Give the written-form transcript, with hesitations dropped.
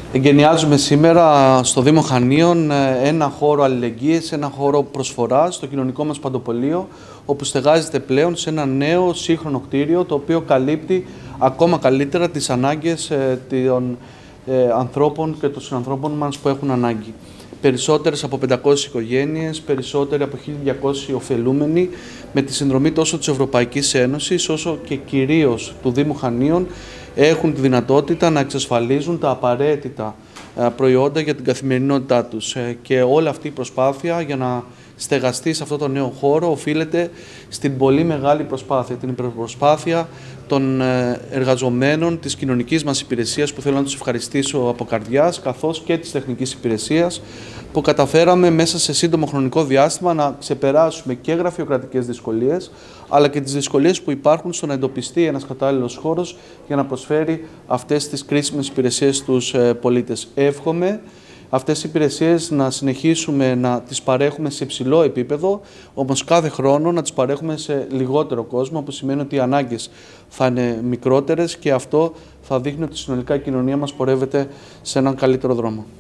Εγκαινιάζουμε σήμερα στο Δήμο Χανίων ένα χώρο αλληλεγγύης, ένα χώρο προσφοράς στο κοινωνικό μας παντοπολείο, όπου στεγάζεται πλέον σε ένα νέο σύγχρονο κτίριο, το οποίο καλύπτει ακόμα καλύτερα τις ανάγκες των ανθρώπων και των συνανθρώπων μας που έχουν ανάγκη. Περισσότερες από 500 οικογένειες, περισσότεροι από 1.200 ωφελούμενοι, με τη συνδρομή τόσο της Ευρωπαϊκής Ένωσης όσο και κυρίως του Δήμου Χανίων, έχουν τη δυνατότητα να εξασφαλίζουν τα απαραίτητα προϊόντα για την καθημερινότητά τους. Και όλη αυτή η προσπάθεια για να στεγαστεί σε αυτό το νέο χώρο οφείλεται στην πολύ μεγάλη προσπάθεια, την υπερπροσπάθεια των εργαζομένων της κοινωνικής μας υπηρεσίας, που θέλω να τους ευχαριστήσω από καρδιάς, καθώς και της τεχνικής υπηρεσίας, που καταφέραμε μέσα σε σύντομο χρονικό διάστημα να ξεπεράσουμε και γραφειοκρατικές δυσκολίες, αλλά και τις δυσκολίες που υπάρχουν στο να εντοπιστεί ένας κατάλληλος χώρος για να προσφέρει αυτές τις κρίσιμες υπηρεσίες στους πολίτες. Εύχομαι αυτές οι υπηρεσίες να συνεχίσουμε να τις παρέχουμε σε υψηλό επίπεδο, όμως κάθε χρόνο να τις παρέχουμε σε λιγότερο κόσμο, που σημαίνει ότι οι ανάγκες θα είναι μικρότερες και αυτό θα δείχνει ότι συνολικά η κοινωνία μας πορεύεται σε έναν καλύτερο δρόμο.